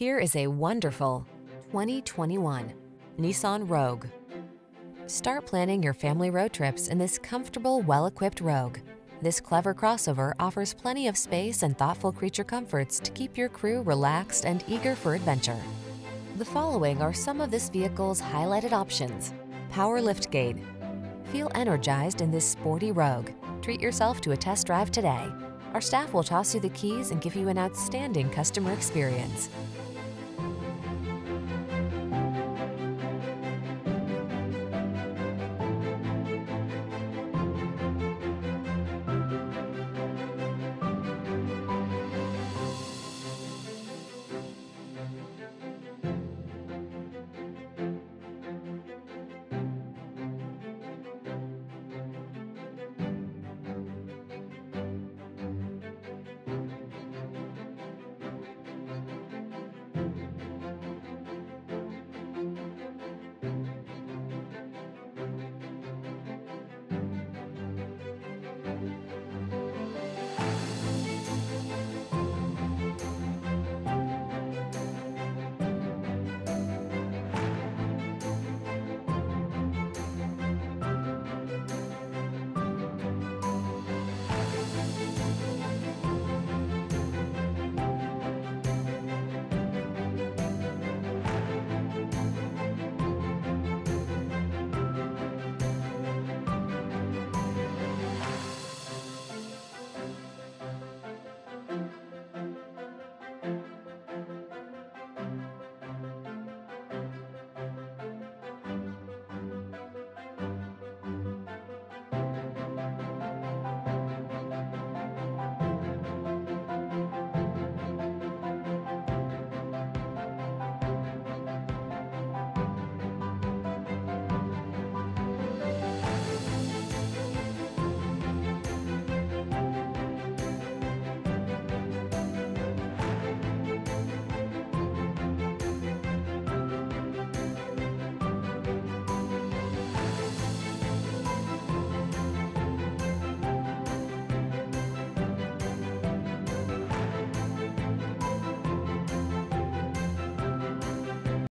Here is a wonderful 2021 Nissan Rogue. Start planning your family road trips in this comfortable, well-equipped Rogue. This clever crossover offers plenty of space and thoughtful creature comforts to keep your crew relaxed and eager for adventure. The following are some of this vehicle's highlighted options: power liftgate. Feel energized in this sporty Rogue. Treat yourself to a test drive today. Our staff will toss you the keys and give you an outstanding customer experience.